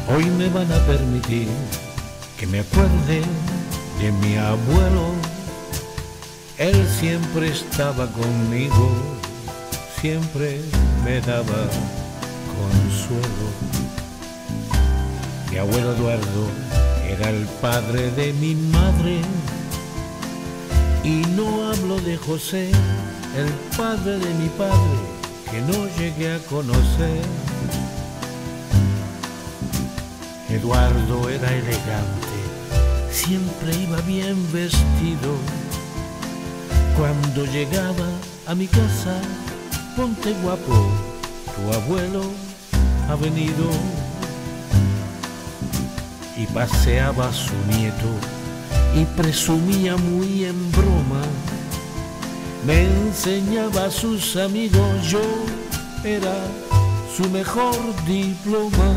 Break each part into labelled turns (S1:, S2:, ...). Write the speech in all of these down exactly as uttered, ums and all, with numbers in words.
S1: Hoy me van a permitir que me acuerde de mi abuelo. Él siempre estaba conmigo, siempre me daba consuelo. Mi abuelo Eduardo era el padre de mi madre, y no hablo de José, el padre de mi padre, que no llegué a conocer. Eduardo era elegante, siempre iba bien vestido. Cuando llegaba a mi casa, ponte guapo, tu abuelo ha venido. Y paseaba a su nieto y presumía muy en broma. Me enseñaba a sus amigos, yo era su mejor diploma.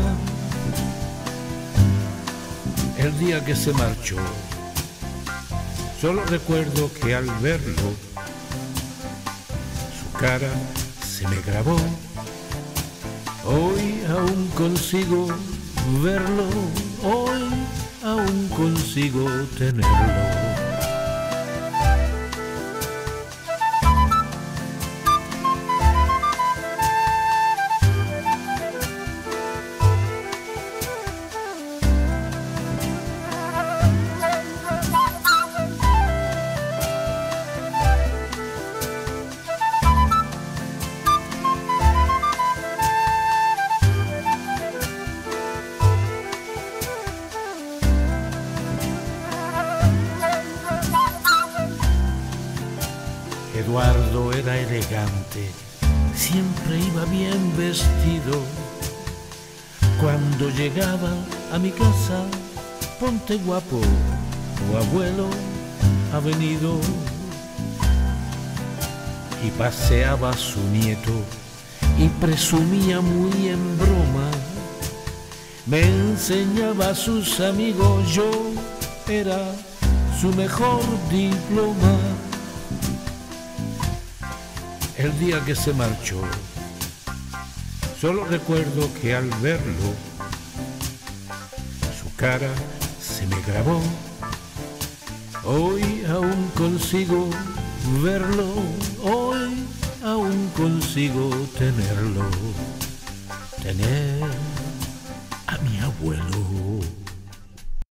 S1: El día que se marchó, solo recuerdo que al verlo, su cara se me grabó. Hoy aún consigo verlo, hoy aún consigo tenerlo. Eduardo era elegante, siempre iba bien vestido. Cuando llegaba a mi casa, ponte guapo, tu abuelo ha venido. Y paseaba a su nieto y presumía muy en broma. Me enseñaba a sus amigos, yo era su mejor diploma. El día que se marchó, solo recuerdo que al verlo, su cara se me grabó. Hoy aún consigo verlo, hoy aún consigo tenerlo, tener a mi abuelo.